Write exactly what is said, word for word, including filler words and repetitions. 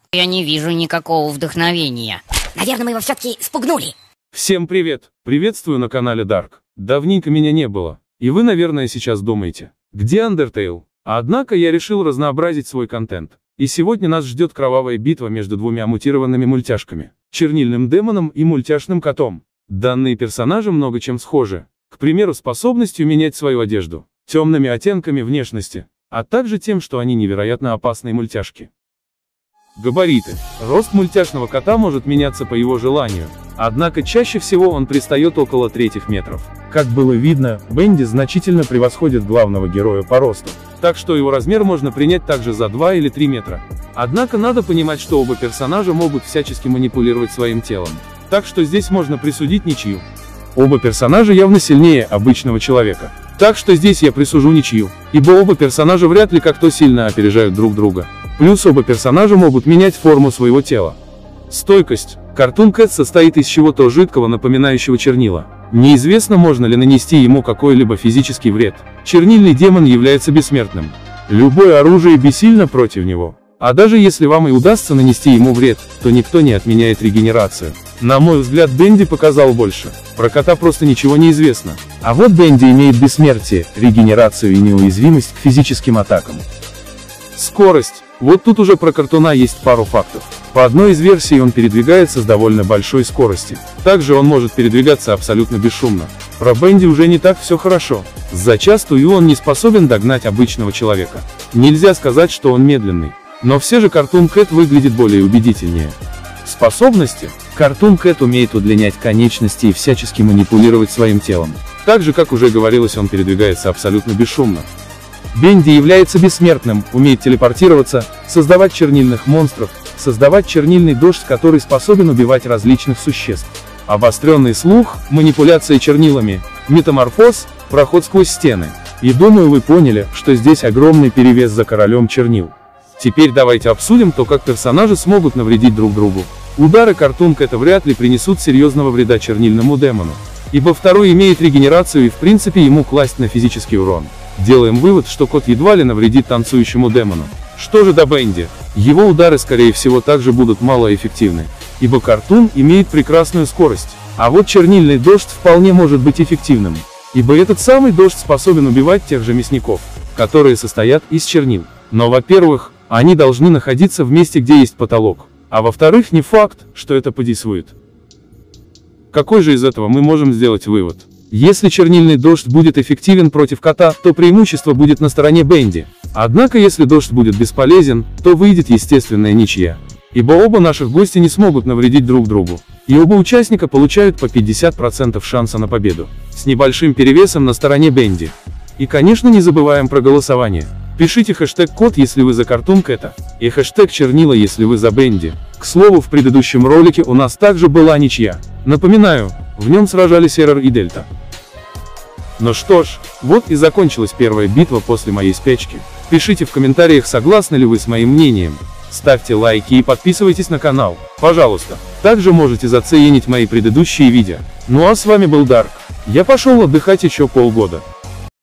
Я не вижу никакого вдохновения. Наверное, мы его все-таки спугнули. Всем привет! Приветствую на канале Dark. Давненько меня не было. И вы, наверное, сейчас думаете, где Undertale? Однако я решил разнообразить свой контент. И сегодня нас ждет кровавая битва между двумя мутированными мультяшками. Чернильным демоном и мультяшным котом. Данные персонажи много чем схожи. К примеру, способностью менять свою одежду, темными оттенками внешности, а также тем, что они невероятно опасные мультяшки. Габариты. Рост мультяшного кота может меняться по его желанию, однако чаще всего он пристает около третьих метров. Как было видно, Бенди значительно превосходит главного героя по росту, так что его размер можно принять также за два или три метра. Однако надо понимать, что оба персонажа могут всячески манипулировать своим телом, так что здесь можно присудить ничью. Оба персонажа явно сильнее обычного человека, так что здесь я присужу ничью, ибо оба персонажа вряд ли как-то сильно опережают друг друга. Плюс оба персонажа могут менять форму своего тела. Стойкость. Cartoon Cat состоит из чего-то жидкого, напоминающего чернила. Неизвестно, можно ли нанести ему какой-либо физический вред. Чернильный демон является бессмертным. Любое оружие бессильно против него. А даже если вам и удастся нанести ему вред, то никто не отменяет регенерацию. На мой взгляд, Бенди показал больше. Про кота просто ничего не известно. А вот Бенди имеет бессмертие, регенерацию и неуязвимость к физическим атакам. Скорость. Вот тут уже про картуна есть пару фактов. По одной из версий он передвигается с довольно большой скоростью. Также он может передвигаться абсолютно бесшумно. Про Бенди уже не так все хорошо. Зачастую он не способен догнать обычного человека. Нельзя сказать, что он медленный. Но все же Cartoon Cat выглядит более убедительнее. Способности. Cartoon Cat умеет удлинять конечности и всячески манипулировать своим телом. Так же, как уже говорилось, он передвигается абсолютно бесшумно. Бенди является бессмертным, умеет телепортироваться, создавать чернильных монстров, создавать чернильный дождь, который способен убивать различных существ. Обостренный слух, манипуляция чернилами, метаморфоз, проход сквозь стены. И думаю, вы поняли, что здесь огромный перевес за королем чернил. Теперь давайте обсудим то, как персонажи смогут навредить друг другу. Удары Cartoon Cat вряд ли принесут серьезного вреда чернильному демону, ибо второй имеет регенерацию и в принципе ему класть на физический урон. Делаем вывод, что кот едва ли навредит танцующему демону. Что же до Бенди? Его удары скорее всего также будут малоэффективны, ибо Cartoon имеет прекрасную скорость. А вот чернильный дождь вполне может быть эффективным, ибо этот самый дождь способен убивать тех же мясников, которые состоят из чернил. Но, во-первых, они должны находиться в месте, где есть потолок, а во-вторых, не факт, что это подействует. Какой же из этого мы можем сделать вывод? Если чернильный дождь будет эффективен против кота, то преимущество будет на стороне Бенди. Однако если дождь будет бесполезен, то выйдет естественная ничья. Ибо оба наших гостя не смогут навредить друг другу. И оба участника получают по пятьдесят процентов шанса на победу. С небольшим перевесом на стороне Бенди. И конечно не забываем про голосование. Пишите хэштег кот, если вы за Cartoon Cat, и хэштег чернила, если вы за Бенди. К слову, в предыдущем ролике у нас также была ничья. Напоминаю, в нем сражались Эррор и Дельта. Ну что ж, вот и закончилась первая битва после моей спячки. Пишите в комментариях, согласны ли вы с моим мнением. Ставьте лайки и подписывайтесь на канал, пожалуйста. Также можете заценить мои предыдущие видео. Ну а с вами был Dark. Я пошел отдыхать еще полгода.